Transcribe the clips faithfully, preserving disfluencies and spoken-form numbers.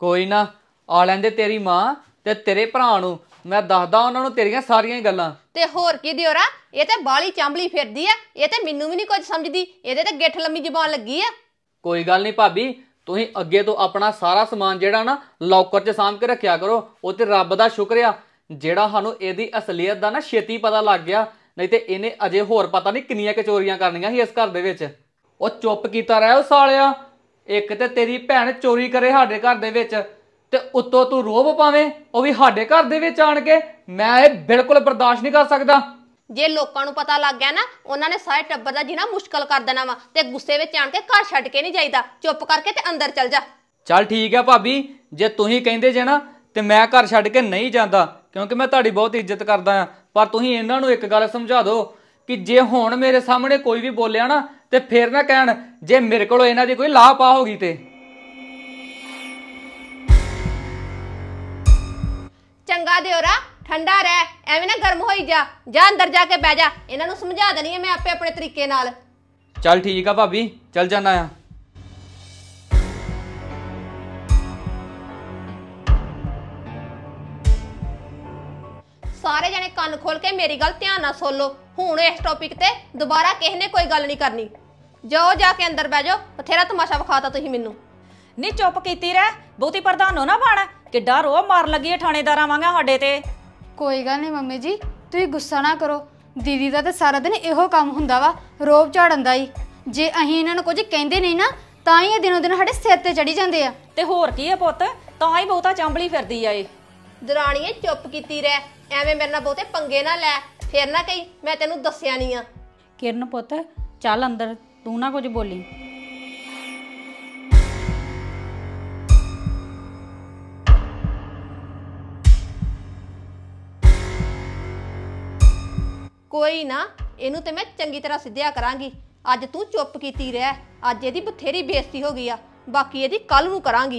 कोई ना आ लैंदे तेरी मां ते तेरे भरा नूं मैं दसदा उन्हां नूं तेरियां सारियां गल्लां। ते होर की दियोरा ये ते बाली चांबली फिरदी है, ये ते मैनू भी नहीं कुछ समझदी, ਇਹਦੇ ते गिठ लम्मी जबान लगी है। कोई गल नहीं भाभी, तुसीं अगे तो अपना सारा समान जिहड़ा ना लॉकर च सांभ के रखिया करो। वो ते रब दा शुक्र आ जिहड़ा सानूं इहदी असलीयत दा ना छेती पता लग गया, नहीं ते इहने अजे होर पता नहीं किन्नियां क चोरियां करनियां ਸੀ इस घर दे विच। ਉਹ चुप कीता रह सालिया, एक ते तेरी भैन चोरी करे साडे घर दे विच ते उत्तों तू रोब पावें ਉਹ भी साडे घर दे विच आण के, मैं ਇਹ बिल्कुल बर्दाश्त नहीं कर सकदा। जे लोकां नूं पता लग गया ना उन्हां ने सारे टब्बर दा जीना मुश्किल कर देना वा ते गुस्से विच आण के घर छड्ड के नहीं जाईदा, चुप करके ते अंदर चल जा। चल ठीक है भाभी, जे तुसीं कहिंदे जे ना ते मैं घर छड्ड के नहीं जांदा, क्योंकि मैं तुहाडी बहुत इज्जत करदा हां। पर तुसीं इन्हां नूं एक गल समझा दो कि जे हुण मेरे सामने कोई भी बोलिया ना ते फिर ना कहण जे मेरे कोलों इन्हां दी कोई लाह पा हो गई ते। चंगा दियोरा ठंडा रह, एवें ना गर्म होई जा, जा अंदर जाके बह जा, इन्हां नूं समझा देनी है मैं आपे अपने तरीके नाल। चल ठीक है भाभी, चल जाना आ। सारे जने कान खोल के मेरी गल ध्यान नाल सुन लो, हुण इस टॉपिक ते दोबारा किसी ने कोई गल नहीं करनी। जाओ जाके अंदर बह जाओ, बथेरा तमाशा विखाता तुसीं मैनूं। नी चुप कीती रह, बहुती प्रधानो ना बण, किड्डा रोह मार लगी है थाणेदारां वांगा साडे ते। कोई गल नहीं मम्मी जी, तुसीं गुस्सा ना करो, दीदी दा ते सारा दिन इहो काम हुंदा वा, रोब झाड़न दा ही। जे अहीं इन्हां नूं कुछ कहिंदे नहीं ना तां ही दिनों दिन साडे सिर ते चढ़ी जांदे आ। ते होर की है पुੱਤ, तां ही बहुता चांबली फिरदी आ ए। दराणीए चुप कीती रह, एवें मेरे नाल बहुते पंगे ना लै, फिर ना कही मैं तेनू दस्सिया नहीं आ। किरण पुੱਤ चल अंदर, तू ना कुछ बोली। कोई ना, इनू ते मैं चंगी तरह सिद्धिया करांगी। अज तू चुप कीती रह, अज इहदी बथेरी बेइज्जती हो गई आ, बाकी इहदी कल नू करांगी।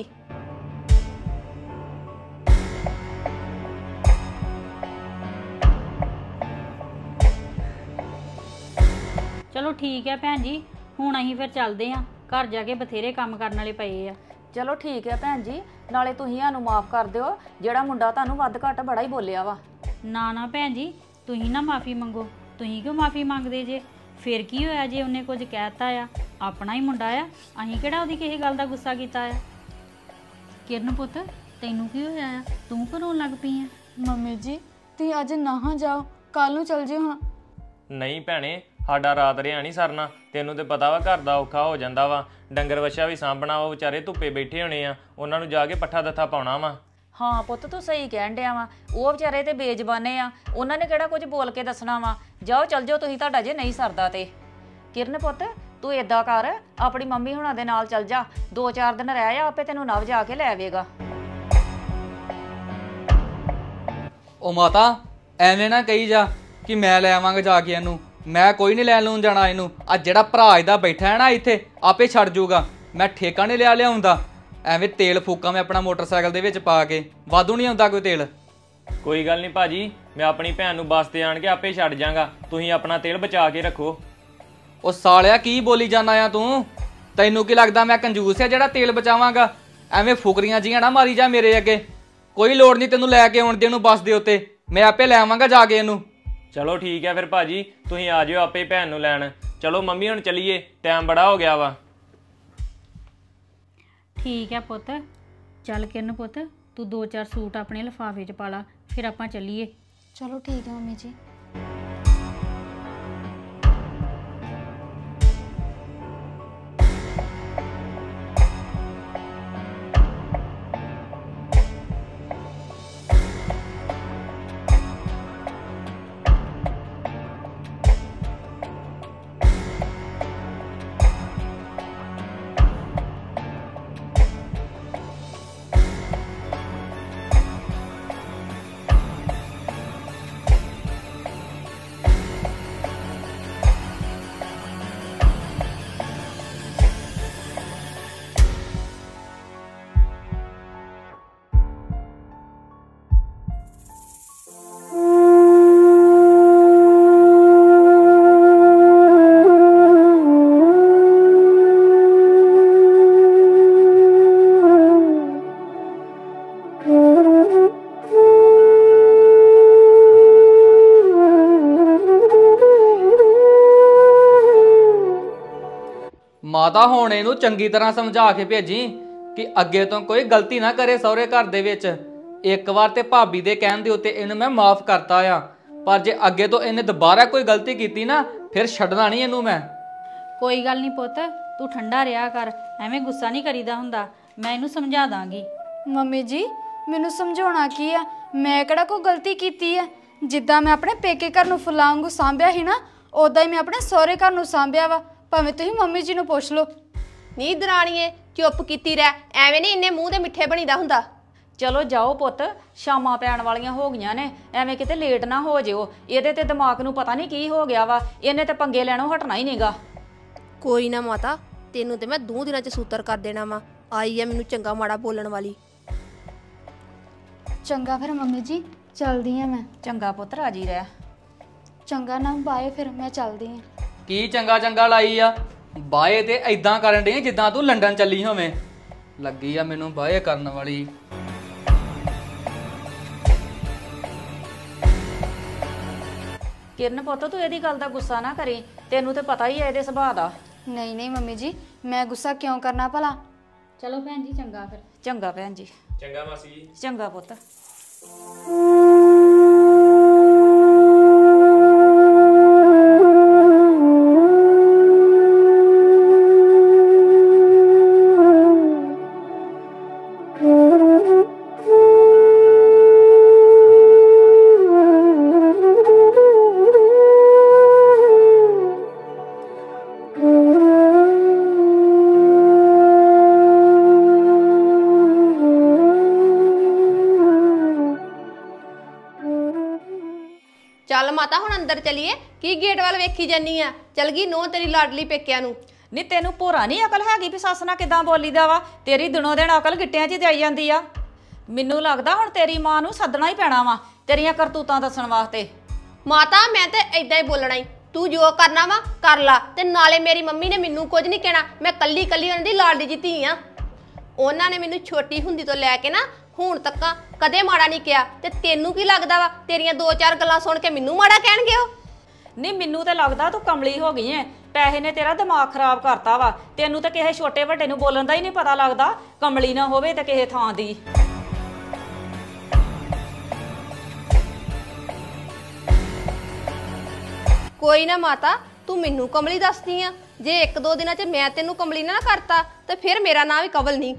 चलो ठीक है भैन जी, हुण असीं फिर चलदे हां, घर जाके बथेरे काम करन वाले पए आ। चलो ठीक है भैन जी, नाले तुसीं सानूं माफ़ कर दिओ, जेड़ा मुंडा तुहानूं वध घट बड़ा ही बोलिया वा। ना ना भैन जी, तुसीं ना माफ़ी मंगो, तुसीं क्यों माफ़ी मंगदे जे? फिर की होया जे उन्हें कुछ कहता आ, अपना ही मुंडा आ, असीं किहड़ा उहदी किसी गल दा गुस्सा कीता आ। किरण पुੱਤ तैनूं की होया आ, तू क्यों रोन लग पई आ? मम्मी जी तुसीं अज ना जाओ, कल नूं चल जिओ हां। नहीं भैणे, साडा रात रिहा नहीं सरना, तेनों तो पता वा घर दा औखा हो जांदा वा, डंगर वछा भी साਂਭਣਾ वा, विचारे धुप्पे बैठे होने आ, उन्हां नूं जाके पट्ठा दत्था पाउणा वा। हाँ पुੱਤ तू सही कहण डिया वा, वो विचारे ते बेजबाने आ, उन्होंने किहड़ा कुछ बोल के दसना वा। जाओ चल जाओ तुसीं, तुहाडा जे नहीं सरदा ते। किरण पुੱਤ तू इदां कर, अपनी मम्मी हुणां दे नाल चल जा, दो चार दिन रह जा, आपे तैनूं नव जाके लै आवेगा। ओ माता एवें ना कही जा कि मैं लै आवांगा जाके इहनूं, मैं कोई नहीं लैन लून जाना इहनूं। अज जिहड़ा भरा इहदा बैठा है ना इत्थे, आपे छड़ जूगा, मैं ठेका नहीं लिया लिआउंदा। एवें तेल फूका मैं अपना मोटरसाइकिल दे विच पा के, वाधू नहीं आउंदा कोई तेल। कोई गल नहीं भाजी, मैं अपनी भैन नूं बस ते आण के आपे छड्ड जांगा, तुसीं अपना तेल बचा के रखो। ओ सालिया की बोली जाना आ तू? तैनूं की लगदा मैं कंजूस आ जिहड़ा तेल बचावांगा? एवें फुकरियां जियां ना मारी जा मेरे अगे, कोई लोड़ नहीं तेनूं लैके आउण दी, इहनूं बस दे उत्ते, मैं आपे लै आवांगा जाके इहनूं। चलो ठीक है फिर भाजी, तुसीं आ जाओ आपे भैन नूं लैण। चलो मम्मी हुण चलीए, टाइम बड़ा हो गया वा। ठीक है पुੱਤ, चल किरण पुੱਤ तू दो चार सूट अपने लिफाफे च पा ला, फिर आपां चलीए। चलो ठीक है मम्मी जी। ਮਾਤਾ ਹੁਣ ਇਹਨੂੰ ਚੰਗੀ ਤਰ੍ਹਾਂ ਸਮਝਾ ਕੇ ਭੇਜੀ ਕਿ ਅੱਗੇ ਤੋਂ ਕੋਈ ਗਲਤੀ ਨਾ ਕਰੇ ਸਹੁਰੇ ਘਰ ਦੇ ਵਿੱਚ। ਇੱਕ ਵਾਰ ਤੇ ਭਾਬੀ ਦੇ ਕਹਿਣ ਦੇ ਉੱਤੇ ਇਹਨੂੰ ਮੈਂ ਮਾਫ ਕਰਤਾ ਆ, ਪਰ ਜੇ ਅੱਗੇ ਤੋਂ ਇਹਨੇ ਦੁਬਾਰਾ ਕੋਈ ਗਲਤੀ ਕੀਤੀ ਨਾ ਫਿਰ ਛੱਡਣਾ ਨਹੀਂ ਇਹਨੂੰ ਮੈਂ। ਕੋਈ ਗੱਲ ਨਹੀਂ ਪੁੱਤ, ਤੂੰ ਠੰਡਾ ਰਿਹਾ ਕਰ, ਐਵੇਂ ਗੁੱਸਾ ਨਹੀਂ ਕਰੀਦਾ ਹੁੰਦਾ। ਮੈਂ ਇਹਨੂੰ ਸਮਝਾ ਦਾਂਗੀ। ਮੰਮੀ ਜੀ ਮੈਨੂੰ ਸਮਝਾਉਣਾ ਕੀ ਆ? ਮੈਂ ਕਿਹੜਾ ਕੋਈ ਗਲਤੀ ਕੀਤੀ ਆ? ਜਿੱਦਾਂ ਮੈਂ ਆਪਣੇ ਪੇਕੇ ਘਰ ਨੂੰ ਫੁੱਲਾਂ ਵਾਂਗੂ ਸਾਂਭਿਆ ਸੀ ਨਾ, ਉਦਾਂ ਹੀ ਮੈਂ ਆਪਣੇ ਸਹੁਰੇ ਘਰ ਨੂੰ ਸਾਂਭਿਆ ਵਾ। ਭਾਵੇਂ ਤੁਸੀਂ ਮੰਮੀ ਜੀ ਨੂੰ ਪੁੱਛ ਲਓ। ਨੀ ਦਰਾਣੀਏ ਚੁੱਪ ਕੀਤੀ ਰਹਿ, ਐਵੇਂ ਨਹੀਂ ਇੰਨੇ ਮੂੰਹ ਦੇ ਮਿੱਠੇ ਬਣੀਦਾ ਹੁੰਦਾ। ਚਲੋ ਜਾਓ ਪੁੱਤ, ਸ਼ਾਮਾਂ ਪੈਣ ਵਾਲੀਆਂ ਹੋ ਗਈਆਂ ਨੇ, ਐਵੇਂ ਕਿਤੇ ਲੇਟ ਨਾ ਹੋ ਜਿਓ। ਇਹਦੇ ਤੇ ਦਿਮਾਗ ਨੂੰ ਪਤਾ ਨਹੀਂ ਕੀ ਹੋ ਗਿਆ ਵਾ, ਇਹਨੇ ਤੇ ਪੰਗੇ ਲੈਣੋਂ ਹਟਣਾ ਹੀ ਨਹੀਂਗਾ। ਕੋਈ ਨਾ ਮਾਤਾ, ਤੈਨੂੰ ਤੇ ਮੈਂ ਦੋ ਦਿਨਾਂ 'ਚ ਸੂਤਰ ਕਰ ਦੇਣਾ ਵਾ। ਆਈ ਆ ਮੈਨੂੰ ਚੰਗਾ ਮਾੜਾ ਬੋਲਣ ਵਾਲੀ। ਚੰਗਾ ਫਿਰ ਮੰਮੀ ਜੀ, ਚੱਲਦੀ ਆ ਮੈਂ। ਚੰਗਾ ਪੁੱਤ, ਰਾਜੀ ਰਹਿ। ਚੰਗਾ ਨਾ, ਬਾਏ ਫਿਰ, ਮੈਂ ਚੱਲਦੀ ਆ। ਕੀ ਚੰਗਾ ਚੰਗਾ ਲਾਈ ਆ? ਬਾਏ ਤੇ ਐਦਾਂ ਕਰਨ ਡਈ ਜਿੱਦਾਂ ਤੂੰ ਲੰਡਨ ਚੱਲੀ ਹੋਵੇਂ। ਲੱਗੀ ਆ ਮੈਨੂੰ ਬਾਏ ਕਰਨ ਵਾਲੀ। ਕਿਰਨ ਪੁੱਤ, ਤੂੰ ਇਹਦੀ ਗੱਲ ਦਾ ਗੁੱਸਾ ਨਾ ਕਰੀ, ਤੈਨੂੰ ਤੇ ਪਤਾ ਹੀ ਹੈ ਇਹਦੇ ਸੁਭਾਅ ਦਾ। ਨਹੀਂ ਨਹੀਂ ਮੰਮੀ ਜੀ, ਮੈਂ ਗੁੱਸਾ ਕਿਉਂ ਕਰਨਾ ਭਲਾ? ਚਲੋ ਭੈਣ ਜੀ, ਚੰਗਾ ਫਿਰ। ਚੰਗਾ ਭੈਣ ਜੀ। ਚੰਗਾ ਮਾਸੀ ਜੀ। ਚੰਗਾ ਪੁੱਤ। ਚੱਲ ਮਾਤਾ ਹੁਣ ਅੰਦਰ ਚਲੀਏ। ਕੀ ਗੇਟ ਵੱਲ ਵੇਖੀ ਜਾਨੀ ਆ? ਚਲ ਗਈ ਨੋ ਤੇਰੀ ਲਾਡਲੀ ਪੇਕਿਆਂ ਨੂੰ। ਨੀ ਤੈਨੂੰ ਭੋਰਾ ਨਹੀਂ ਅਕਲ ਹੈਗੀ ਵੀ ਸੱਸ ਨਾਲ ਕਿਦਾਂ ਬੋਲੀਦਾ ਵਾ? ਤੇਰੀ ਦਿਨੋਂ ਦਿਨ ਅਕਲ ਗਿੱਟਿਆਂ 'ਚ ਹੀ ਜਾਈ ਜਾਂਦੀ ਆ। ਮੈਨੂੰ ਲੱਗਦਾ ਹੁਣ ਤੇਰੀ ਮਾਂ ਨੂੰ ਸੱਦਣਾ ਹੀ ਪੈਣਾ ਵਾ ਤੇਰੀਆਂ ਕਰਤੂਤਾਂ ਦੱਸਣ ਵਾਸਤੇ। ਮਾਤਾ ਮੈਂ ਤੇ ਏਦਾਂ ਹੀ ਬੋਲਣਾ ਹੀ, ਤੂੰ ਜੋ ਕਰਨਾ ਵਾ ਕਰ ਲਾ। ਤੇ ਨਾਲੇ ਮੇਰੀ ਮੰਮੀ ਨੇ ਮੈਨੂੰ ਕੁਝ ਨਹੀਂ ਕਹਿਣਾ, ਮੈਂ ਕੱਲੀ ਕੱਲੀ ਉਹਨਾਂ ਦੀ ਲਾਡਲੀ ਜੀ ਧੀ ਆ। ਉਹਨਾਂ ਨੇ ਮੈਨੂੰ ਛੋਟੀ ਹੁੰਦੀ ਤੋਂ ਲੈ ਕੇ ਨਾ ਹੁਣ ਤੱਕ ਕਦੇ ਮਾੜਾ ਨਹੀਂ ਕਿਹਾ। ਤੇ ਤੈਨੂੰ ਕੀ ਲੱਗਦਾ ਵਾ ਤੇਰੀਆਂ ਦੋ ਚਾਰ ਗੱਲਾਂ ਸੁਣ ਕੇ ਮੈਨੂੰ ਮਾੜਾ ਕਹਿਣਗੇ ਉਹ? ਨਹੀਂ ਮੈਨੂੰ ਤੇ ਲੱਗਦਾ ਤੂੰ ਕਮਲੀ ਹੋ ਗਈ ਐ। ਪੈਸੇ ਨੇ ਤੇਰਾ ਦਿਮਾਗ ਖਰਾਬ ਕਰਤਾ ਵਾ। ਤੈਨੂੰ ਤਾਂ ਕਿਸੇ ਛੋਟੇ ਵੱਡੇ ਨੂੰ ਬੋਲਣ ਦਾ ਹੀ ਨਹੀਂ ਪਤਾ ਲੱਗਦਾ, ਕਮਲੀ ਨਾ ਹੋਵੇ ਤੇ ਕਿਸੇ ਥਾਂ ਦੀ। ਕੋਈ ਨਾ ਮਾਤਾ, ਤੂੰ ਮੈਨੂੰ ਕਮਲੀ ਦੱਸਦੀ ਆ। ਜੇ ਇੱਕ ਦੋ ਦਿਨਾਂ 'ਚ ਮੈਂ ਤੈਨੂੰ ਕਮਲੀ ਨਾ ਕਰਤਾ ਤੇ ਫਿਰ ਮੇਰਾ ਨਾਂ ਵੀ ਕਵਲ ਨਹੀਂ।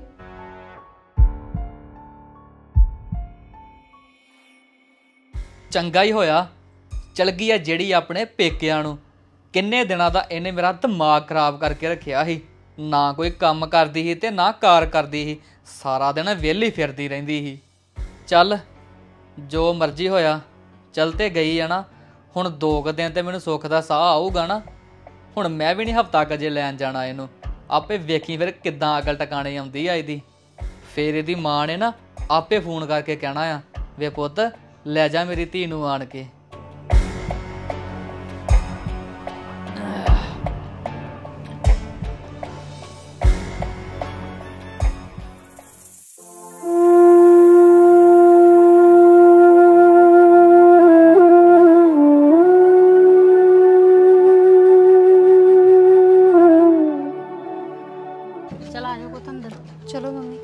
ਚੰਗਾ ਹੀ ਹੋਇਆ ਚਲ ਗਈ ਆ ਜਿਹੜੀ ਆਪਣੇ ਪੇਕਿਆਂ ਨੂੰ। ਕਿੰਨੇ ਦਿਨਾਂ ਦਾ ਇਹਨੇ ਮੇਰਾ ਦਿਮਾਗ ਖਰਾਬ ਕਰਕੇ ਰੱਖਿਆ ਸੀ। ਨਾ ਕੋਈ ਕੰਮ ਕਰਦੀ ਸੀ ਤੇ ਨਾ ਕਾਰ ਕਰਦੀ ਸੀ, ਸਾਰਾ ਦਿਨ ਵਿਹਲੀ ਫਿਰਦੀ ਰਹਿੰਦੀ ਸੀ। ਚੱਲ ਜੋ ਮਰਜ਼ੀ ਹੋਇਆ, ਚੱਲ ਤੇ ਗਈ ਆ ਨਾ। ਹੁਣ ਦੋ ਕੁ ਦਿਨ ਤੇ ਮੈਨੂੰ ਸੁੱਖ ਦਾ ਸਾਹ ਆਊਗਾ ਨਾ। ਹੁਣ ਮੈਂ ਵੀ ਨਹੀਂ ਹਫਤਾ ਕਜੇ ਲੈਣ ਜਾਣਾ ਇਹਨੂੰ। ਆਪੇ ਵੇਖੀ ਫਿਰ ਕਿੱਦਾਂ ਅਕਲ ਟਿਕਾਣੇ ਆਉਂਦੀ ਆ ਇਹਦੀ। ਫਿਰ ਇਹਦੀ ਮਾਂ ਨੇ ਨਾ ਆਪੇ ਫੋਨ ਕਰਕੇ ਕਹਿਣਾ ਆ, ਵੇ ਪੁੱਤ ਲੈ ਜਾ ਮੇਰੀ ਧੀ ਨੂੰ ਆਣ ਕੇ। ਚਲ ਆ ਜਾਓ ਪੁੱਤ ਅੰਦਰ। ਚਲੋ ਮੰਮੀ।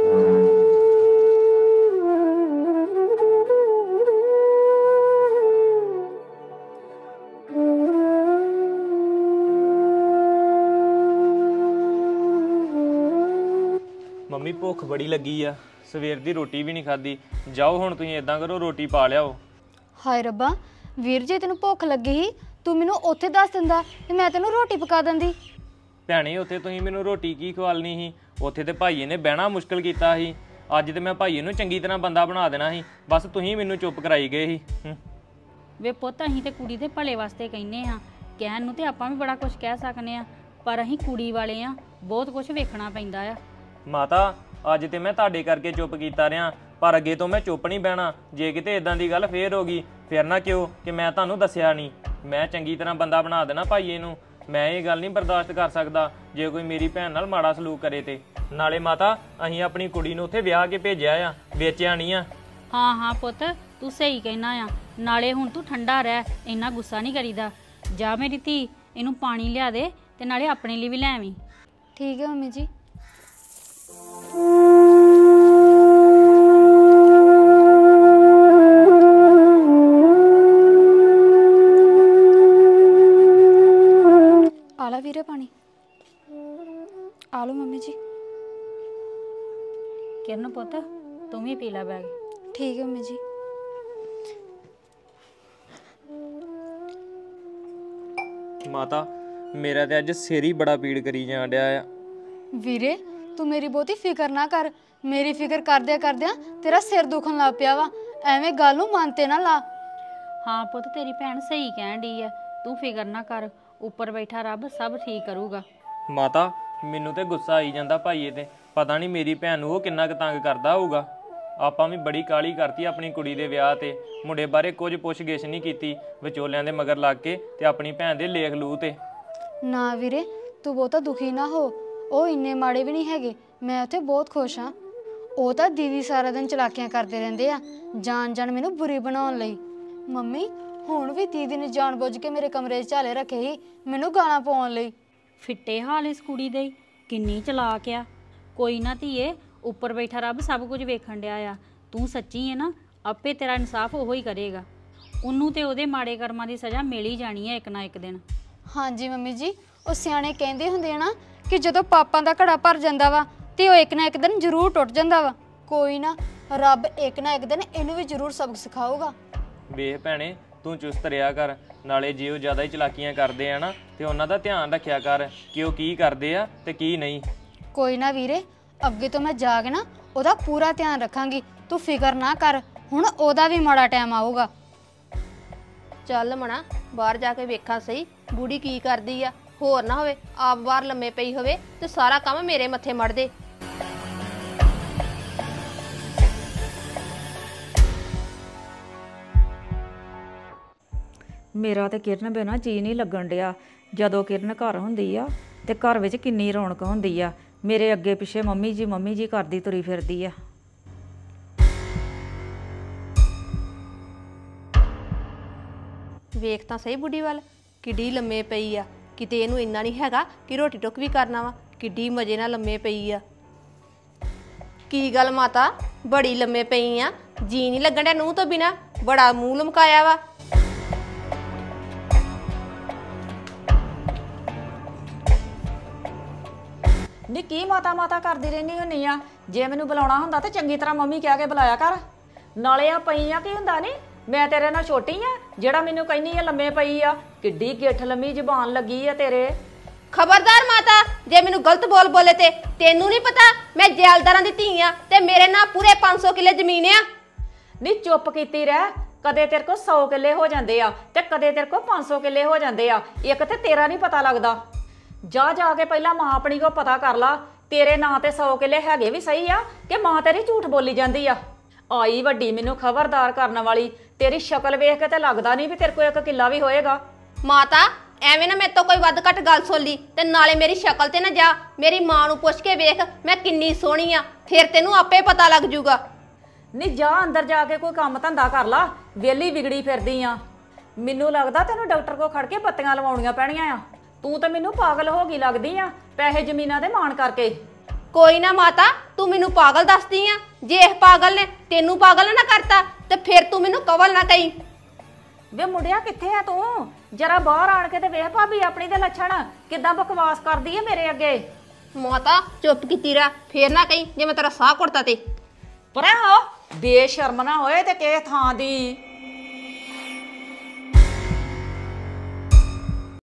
ਮੰਮੀ ਭੁੱਖ ਬੜੀ ਲੱਗੀ ਆ, ਸਵੇਰ ਦੀ ਰੋਟੀ ਵੀ ਨਹੀਂ ਖਾਧੀ। ਜਾਓ ਹੁਣ ਤੁਸੀਂ ਇਦਾਂ ਕਰੋ, ਰੋਟੀ ਪਾ ਲਿਆਓ। ਹਾਏ ਰੱਬਾ, ਵੀਰ ਜੇ ਤੈਨੂੰ ਭੁੱਖ ਲੱਗੀ ਸੀ ਤੂੰ ਮੈਨੂੰ ਉੱਥੇ ਦੱਸ ਦਿੰਦਾ ਤੇ ਮੈਂ ਤੈਨੂੰ ਰੋਟੀ ਪਕਾ ਦਿੰਦੀ। ਭੈਣੇ ਉੱਥੇ ਤੁਸੀਂ ਮੈਨੂੰ ਰੋਟੀ ਕੀ ਖਵਾਲਣੀ ਸੀ? ਉੱਥੇ ਤੇ ਭਾਈਏ ਨੇ ਬਹਿਣਾ ਮੁਸ਼ਕਲ ਕੀਤਾ ਸੀ। ਅੱਜ ਤੇ ਮੈਂ ਭਾਈਏ ਨੂੰ ਚੰਗੀ ਤਰ੍ਹਾਂ ਬੰਦਾ ਬਣਾ ਦੇਣਾ ਸੀ, ਬਸ ਤੁਸੀਂ ਮੈਨੂੰ ਚੁੱਪ ਕਰਾਈ ਗਏ ਸੀ। ਹੂੰ। ਵੇ ਪੁੱਤ, ਅਸੀਂ ਤੇ ਕੁੜੀ ਦੇ ਭਲੇ ਵਾਸਤੇ ਕਹਿੰਨੇ ਆ। ਕਹਿਣ ਨੂੰ ਤੇ ਆਪਾਂ ਵੀ ਬੜਾ ਕੁਝ ਕਹਿ ਸਕਨੇ ਆ, ਪਰ ਅਸੀਂ ਕੁੜੀ ਵਾਲੇ ਆ, ਬਹੁਤ ਕੁਝ ਵੇਖਣਾ ਪੈਂਦਾ ਆ। ਮਾਤਾ ਅੱਜ ਤੇ ਮੈਂ ਤੁਹਾਡੇ ਕਰਕੇ ਚੁੱਪ ਕੀਤਾ ਰਿਹਾ, ਪਰ ਅੱਗੇ ਤੋਂ ਮੈਂ ਚੁੱਪ ਨਹੀਂ ਬਹਿਣਾ। ਜੇ ਕਿਤੇ ਇਦਾਂ ਦੀ ਗੱਲ ਫੇਰ ਹੋ ਗਈ, ਫਿਰ ਨਾ ਕਿਉਂ ਕਿ ਮੈਂ ਤੁਹਾਨੂੰ ਦੱਸਿਆ ਨਹੀਂ। ਮੈਂ ਚੰਗੀ ਤਰ੍ਹਾਂ ਬੰਦਾ ਬਣਾ ਦੇਣਾ ਭਾਈਏ ਨੂੰ। ਮੈਂ ਇਹ ਗੱਲ ਨਹੀਂ ਬਰਦਾਸ਼ਤ ਕਰ ਸਕਦਾ ਜੇ ਕੋਈ ਮੇਰੀ ਭੈਣ ਨਾਲ ਮਾੜਾ ਸਲੂਕ ਕਰੇ ਤੇ। ਨਾਲੇ ਮਾਤਾ ਅਸੀਂ ਆਪਣੀ ਕੁੜੀ ਨੂੰ ਉੱਥੇ ਵਿਆਹ ਕੇ ਭੇਜਿਆ ਆ, ਵੇਚਿਆ ਨਹੀਂ ਆ। ਹਾਂ ਹਾਂ ਪੁੱਤ, ਤੂੰ ਸਹੀ ਕਹਿਣਾ ਆ। ਨਾਲੇ ਹੁਣ ਤੂੰ ਠੰਡਾ ਰਹਿ, ਇੰਨਾ ਗੁੱਸਾ ਨਹੀਂ ਕਰੀਦਾ। ਜਾ ਮੇਰੀ ਧੀ, ਇਹਨੂੰ ਪਾਣੀ ਲਿਆ ਦੇ ਤੇ ਨਾਲੇ ਆਪਣੇ ਲਈ ਵੀ ਲੈ ਆਵੀਂ। ठीक है मम्मी जी। आला वीरे पानी, आलो मम्मी जी। किरण पुत तू भी पी ला बैग। ठीक है मम्मी जी। ਮਾਤਾ ਮੇਰਾ ਤੇ ਅੱਜ ਸਿਰ ਹੀ ਬੜਾ ਪੀੜ ਕਰੀ ਜਾਣ ਡਿਆ ਆ। ਵੀਰੇ ਤੂੰ ਮੇਰੀ ਬਹੁਤੀ ਫਿਕਰ ਨਾ ਕਰ, ਮੇਰੀ ਫਿਕਰ ਕਰਦਿਆਂ ਕਰਦਿਆਂ ਤੇਰਾ ਸਿਰ ਦੁਖਣ ਲੱਗ ਪਿਆ ਵਾ। ਐਵੇਂ ਗੱਲ ਨੂੰ ਮਨ ਤੇ ਨਾ ਲਾ। हाँ पुत तेरी भैन सही कहन डी है, तू फिकर ना कर, ऊपर बैठा रब सब ठीक करूगा। ਮਾਤਾ ਮੈਨੂੰ ਤੇ ਗੁੱਸਾ ਆਈ ਜਾਂਦਾ ਭਾਈਏ ਤੇ, ਪਤਾ ਨਹੀਂ ਮੇਰੀ ਭੈਣ ਨੂੰ ਉਹ ਕਿੰਨਾ ਕੁ ਤੰਗ ਕਰਦਾ ਹੋਊਗਾ। ਆਪਾਂ ਵੀ ਬੜੀ ਕਾਹਲੀ ਕਰਤੀ ਆਪਣੀ ਕੁੜੀ ਦੇ ਵਿਆਹ ਤੇ, ਮੁੰਡੇ ਬਾਰੇ ਕੁਝ ਪੁੱਛ-ਗਿੱਛ ਨਹੀਂ ਕੀਤੀ, ਵਿਚੋਲਿਆਂ ਦੇ ਮਗਰ ਲੱਗ ਕੇ ਤੇ ਆਪਣੀ ਭੈਣ ਦੇ ਲੇਖ ਲੂ ਤੇ। ਨਾ ਵੀਰੇ ਤੂੰ ਬਹੁਤਾ ਦੁਖੀ ਨਾ ਹੋ, ਉਹ ਇੰਨੇ ਮਾੜੇ ਵੀ ਨਹੀਂ ਹੈਗੇ। ਮੈਂ ਉੱਥੇ ਬਹੁਤ ਖੁਸ਼ ਹਾਂ। ਉਹ ਤਾਂ ਦੀਦੀ ਸਾਰਾ ਦਿਨ ਚਲਾਕੀਆਂ ਕਰਦੇ ਰਹਿੰਦੇ ਆ, ਜਾਣ ਜਾਣ ਮੈਨੂੰ ਬੁਰੀ ਬਣਾਉਣ ਲਈ। ਮੰਮੀ ਹੁਣ ਵੀ ਦੀਦੀ ਨੇ ਜਾਣ ਬੁੱਝ ਕੇ ਮੇਰੇ ਕਮਰੇ 'ਚ ਝਾਲੇ ਰੱਖੇ ਸੀ ਮੈਨੂੰ ਗਾਲਾਂ ਪਾਉਣ ਲਈ। ਫਿੱਟੇ ਹਾਲ ਇਸ ਕੁੜੀ ਦੇ ਕਿੰਨੀ ਚਲਾਕ ਆ। ਕੋਈ ਨਾ ਧੀਏ, ਉੱਪਰ ਬੈਠਾ ਰੱਬ ਸਭ ਕੁਝ ਵੇਖਣ ਡਿਆ ਆ। ਤੂੰ ਸੱਚੀ ਹੈ ਨਾ, ਆਪੇ ਤੇਰਾ ਇਨਸਾਫ ਉਹੋ ਹੀ ਕਰੇਗਾ। ਉਹਨੂੰ ਤੇ ਉਹਦੇ ਮਾੜੇ ਕਰਮਾਂ ਦੀ ਸਜ਼ਾ ਮਿਲ ਹੀ ਜਾਣੀ ਹੈ ਇੱਕ ਨਾ ਇੱਕ ਦਿਨ। ਹਾਂਜੀ ਮੰਮੀ ਜੀ, ਉਹ ਸਿਆਣੇ ਕਹਿੰਦੇ ਹੁੰਦੇ ਆ ਨਾ ਕਿ ਜਦੋਂ ਪਾਪਾਂ ਦਾ ਘੜਾ ਭਰ ਜਾਂਦਾ ਵਾ ਤੇ ਉਹ ਇੱਕ ਨਾ ਇੱਕ ਦਿਨ ਜ਼ਰੂਰ ਟੁੱਟ ਜਾਂਦਾ ਵਾ। ਕੋਈ ਨਾ, ਰੱਬ ਇੱਕ ਨਾ ਇੱਕ ਦਿਨ ਇਹਨੂੰ ਵੀ ਜ਼ਰੂਰ ਸਬਕ ਸਿਖਾਊਗਾ। ਵੇਖ ਭੈਣੇ ਤੂੰ ਚੁਸਤ ਰਿਹਾ ਕਰ, ਨਾਲੇ ਜੇ ਉਹ ਜ਼ਿਆਦਾ ਹੀ ਚਲਾਕੀਆਂ ਕਰਦੇ ਆ ਨਾ ਤੇ ਉਹਨਾਂ ਦਾ ਧਿਆਨ ਰੱਖਿਆ ਕਰ ਕਿ ਉਹ ਕੀ ਕਰਦੇ ਆ ਤੇ ਕੀ ਨਹੀਂ। ਕੋਈ ਨਾ ਵੀਰੇ, ਅੱਗੇ ਤੋਂ ਮੈਂ ਜਾ ਕੇ ਨਾ ਉਹਦਾ ਪੂਰਾ ਧਿਆਨ ਰੱਖਾਂਗੀ। ਤੂੰ ਫਿਕਰ ਨਾ ਕਰ, ਹੁਣ ਉਹਦਾ ਵੀ ਮਾੜਾ ਟਾਈਮ ਆਊਗਾ। ਚੱਲ ਮਣਾ ਬਾਹਰ ਜਾ ਕੇ ਵੇਖਾਂ ਸਹੀ ਬੁੜੀ ਕੀ ਕਰਦੀ ਆ। ਹੋਰ ਨਾ ਹੋਵੇ ਆਪ ਬਾਹਰ ਲੰਮੇ ਪਈ ਹੋਵੇ ਤੇ ਸਾਰਾ ਕੰਮ ਮੇਰੇ ਮੱਥੇ ਮੜ ਦੇ। ਮੇਰਾ ਤੇ ਕਿਰਨ ਬਿਨਾਂ ਜੀ ਨਹੀਂ ਲੱਗਣ ਡਿਆ। ਜਦੋਂ ਕਿਰਨ ਘਰ ਹੁੰਦੀ ਆ ਤੇ ਘਰ ਵਿੱਚ ਕਿੰਨੀ ਰੌਣਕ ਹੁੰਦੀ ਆ। ਮੇਰੇ ਅੱਗੇ ਪਿੱਛੇ ਮੰਮੀ ਜੀ ਮੰਮੀ ਜੀ ਕਰਦੀ ਤੁਰੀ ਫਿਰਦੀ ਆ। ਵੇਖ ਤਾਂ ਸਹੀ ਬੁੱਢੀ ਵੱਲ ਕਿੱਡੀ ਲੰਮੇ ਪਈ ਆ। ਕਿਤੇ ਇਹਨੂੰ ਇੰਨਾ ਨਹੀਂ ਹੈਗਾ ਕਿ ਰੋਟੀ ਟੁੱਕ ਵੀ ਕਰਨਾ ਵਾ। ਕਿੱਡੀ ਮਜੇ ਨਾਲ ਲੰਮੇ ਪਈ ਆ। ਕੀ ਗੱਲ ਮਾਤਾ ਬੜੀ ਲੰਮੇ ਪਈ ਆ, ਜੀ ਨਹੀਂ ਲੱਗਣ ਡਿਆ ਨੂੰਹ ਤੋਂ ਬਿਨਾ? ਬੜਾ ਮੂੰਹ ਲਮਕਾਇਆ ਵਾ। ਨੀ ਕੀ ਮਾਤਾ ਮਾਤਾ ਕਰਦੀ ਰਹਿੰਦੀ ਹੁੰਨੀ ਆ? ਜੇ ਮੈਨੂੰ ਬੁਲਾਉਣਾ ਹੁੰਦਾ ਤਾਂ ਚੰਗੀ ਤਰ੍ਹਾਂ ਮੰਮੀ ਕਹਿ ਕੇ ਬੁਲਾਇਆ ਕਰ। ਨਾਲੇ ਆ ਪਈ ਆ ਕੀ ਹੁੰਦਾ? ਨਹੀਂ ਮੈਂ ਤੇਰੇ ਨਾਲ ਛੋਟੀ ਆ ਜਿਹੜਾ ਮੈਨੂੰ ਕਹਿੰਦੀ ਆ ਲੰਮੇ ਪਈ ਆ? ਕਿੱਡੀ ਗਿੱਠ ਲੰਮੀ ਜ਼ੁਬਾਨ ਲੱਗੀ ਆ ਤੇਰੇ। ਖਬਰਦਾਰ ਮਾਤਾ, ਜੇ ਮੈਨੂੰ ਗਲਤ ਬੋਲ ਬੋਲੇ ਤੇ ਤੈਨੂੰ ਨਹੀਂ ਪਤਾ ਮੈਂ ਜੈਲਦਾਰਾਂ ਦੀ ਧੀ ਆ ਤੇ ਮੇਰੇ ਨਾਲ ਪੂਰੇ ਪੰਜ ਸੌ ਕਿੱਲੇ ਜ਼ਮੀਨ ਆ। ਨੀ ਚੁੱਪ ਕੀਤੀ ਰਹਿ। ਕਦੇ ਤੇਰੇ ਕੋਲ ਸੌ ਕਿੱਲੇ ਹੋ ਜਾਂਦੇ ਆ ਤੇ ਕਦੇ ਤੇਰੇ ਕੋਲ ਪੰਜ ਸੌ ਕਿੱਲੇ ਹੋ ਜਾਂਦੇ ਆ। ਇੱਕ ਤੇ ਤੇਰਾ ਨਹੀਂ ਪਤਾ ਲੱਗਦਾ। ਜਾ ਜਾ ਕੇ ਪਹਿਲਾਂ ਮਾਂ ਆਪਣੀ ਕੋ ਪਤਾ ਕਰ ਲਾ, ਤੇਰੇ ਨਾਂ ਤੇ ਸੌ ਕਿੱਲੇ ਹੈਗੇ ਵੀ ਸਹੀ ਆ ਕਿ ਮਾਂ ਤੇਰੀ ਝੂਠ ਬੋਲੀ ਜਾਂਦੀ ਆ। ਆਈ ਵੱਡੀ ਮੈਨੂੰ ਖਬਰਦਾਰ ਕਰਨ ਵਾਲੀ। ਤੇਰੀ ਸ਼ਕਲ ਵੇਖ ਕੇ ਤੇ ਲੱਗਦਾ ਨਹੀਂ ਵੀ ਤੇਰੇ ਕੋਲ ਇੱਕ ਕਿੱਲਾ ਵੀ ਹੋਏਗਾ। ਮਾਤਾ ਐਵੇਂ ਨਾ ਮੇਰੇ ਤੋਂ ਕੋਈ ਵੱਧ ਘੱਟ ਗੱਲ ਸੁਣ ਲਈ ਤੇ ਨਾਲੇ ਮੇਰੀ ਸ਼ਕਲ ਤੇ ਨਾ ਜਾ। ਮੇਰੀ ਮਾਂ ਨੂੰ ਪੁੱਛ ਕੇ ਵੇਖ ਮੈਂ ਕਿੰਨੀ ਸੋਹਣੀ ਆ, ਫਿਰ ਤੈਨੂੰ ਆਪੇ ਪਤਾ ਲੱਗ ਜੂਗਾ। ਨੀ ਜਾ ਅੰਦਰ ਜਾ ਕੇ ਕੋਈ ਕੰਮ ਧੰਦਾ ਕਰ ਲਾ, ਵਿਹਲੀ ਵਿਗੜੀ ਫਿਰਦੀ ਆ। ਮੈਨੂੰ ਲੱਗਦਾ ਤੈਨੂੰ ਡਾਕਟਰ ਕੋਲ ਖੜ ਕੇ ਬੱਤੀਆਂ ਲਵਾਉਣੀਆਂ ਪੈਣੀਆਂ ਆ। ਤੂੰ ਤਾਂ ਮੈਨੂੰ ਪਾਗਲ ਹੋ ਗਈ ਲੱਗਦੀ ਆ ਪੈਸੇ ਜ਼ਮੀਨਾਂ ਦੇ ਮਾਣ ਕਰਕੇ। ਕੋਈ ਨਾ ਮਾਤਾ, ਤੂੰ ਮੈਨੂੰ ਪਾਗਲ ਦੱਸਦੀ ਆ। ਜੇ ਇਹ ਪਾਗਲ ਨੇ ਤੈਨੂੰ ਪਾਗਲ ਨਾ ਕਰਤਾ ਤੇ ਫਿਰ ਤੂੰ ਮੈਨੂੰ ਕਵਲ ਨਾ ਕਹੀਂ। ਵੇ ਮੁੰਡਿਆ ਕਿੱਥੇ ਆ ਤੂੰ? ਜਰਾ ਬਾਹਰ ਆਣ ਕੇ ਤੇ ਵੇਖ ਭਾਬੀ ਆਪਣੀ ਦੇ ਲੱਛਣ ਕਿੱਦਾਂ ਬਕਵਾਸ ਕਰਦੀ ਆ ਮੇਰੇ ਅੱਗੇ। ਮਾਤਾ ਚੁੱਪ ਕੀਤੀ ਰਹਿ, ਫੇਰ ਨਾ ਕਹੀਂ ਜੇ ਮੈਂ ਤੇਰਾ ਸਾਹ ਘੁੱਟਦਾ ਤੇ। ਪਰ ਹੋ ਬੇਸ਼ਰਮ ਨਾ ਹੋਏ ਤੇ ਕਿਸੇ ਥਾਂ ਦੀ।